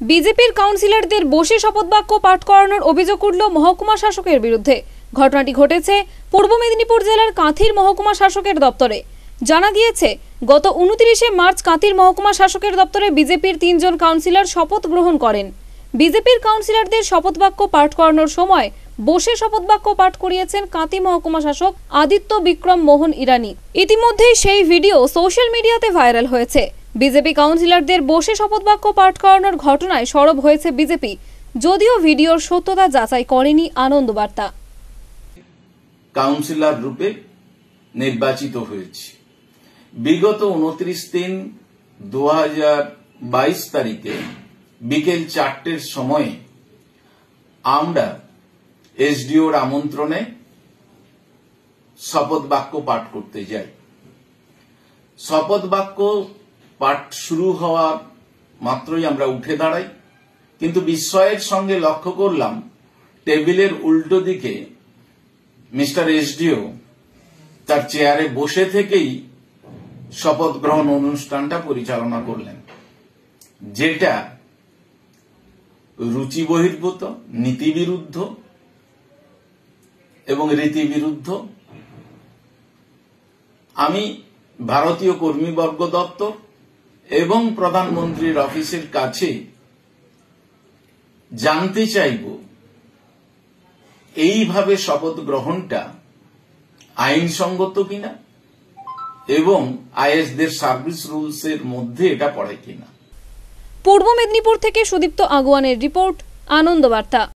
বিজেপির কাউন্সিলরদের বসে শপথবাক্য পাঠ করানোর অভিযোগ উঠল মহকুমা শাসকের বিরুদ্ধে। ঘটনাটি ঘটেছে পূর্ব মেদিনীপুর জেলার কাঁথির মহকুমা শাসকের দপ্তরে। জানা গিয়েছে, গত 29শে মার্চ কাঁথির মহকুমা শাসকের দপ্তরে বিজেপির 3 জন কাউন্সিলর শপথ গ্রহণ করেন। বিজেপির কাউন্সিলরদের শপথবাক্য পাঠ করানোর সময় বসে শপথবাক্য পাঠ করিয়েছেন কাঁথি মহকুমা শাসক আদিত্য বিক্রম মোহন ইরানি। ইতিমধ্যেই সেই ভিডিও সোশ্যাল মিডিয়াতে ভাইরাল হয়েছে। বিজেপি কাউন্সিলরদের বসে শপথবাক্য পাঠ করানোর ঘটনায় সরব হয়েছে বিজেপি, যদিও ভিডিওর সত্যতা যাচাই করেনি আনন্দ বার্তা। কাউন্সিলর রূপে নির্বাচিত হয়েছে। বিগত 29/3/2022 তারিখে বিকেল 4টের সময়ে আমরা এসডিওর আমন্ত্রণে শপথ বাক্য পাঠ করতে যাই। শপথ বাক্য পাঠ শুরু হওয়ার মাত্রই আমরা উঠে দাঁড়াই, কিন্তু বিস্ময়ের সঙ্গে লক্ষ্য করলাম টেবিলের উল্টো দিকে মিস্টার এসডিও তার চেয়ারে বসে থেকেই শপথ গ্রহণ অনুষ্ঠানটা পরিচালনা করলেন, যেটা রুচি বহির্ভূত, নীতি বিরুদ্ধ এবং রীতি বিরুদ্ধ। আমি ভারতীয় কর্মীবর্গ দপ্তর এবং প্রধানমন্ত্রীর অফিসের কাছে জানতে চাইব, এইভাবে শপথ গ্রহণটা আইনসঙ্গত কিনা এবং আইএসদের সার্ভিস রুলস এর মধ্যে এটা পড়ে কিনা। পূর্ব মেদিনীপুর থেকে সুদীপ্ত আগুয়ানের রিপোর্ট, আনন্দ বার্তা।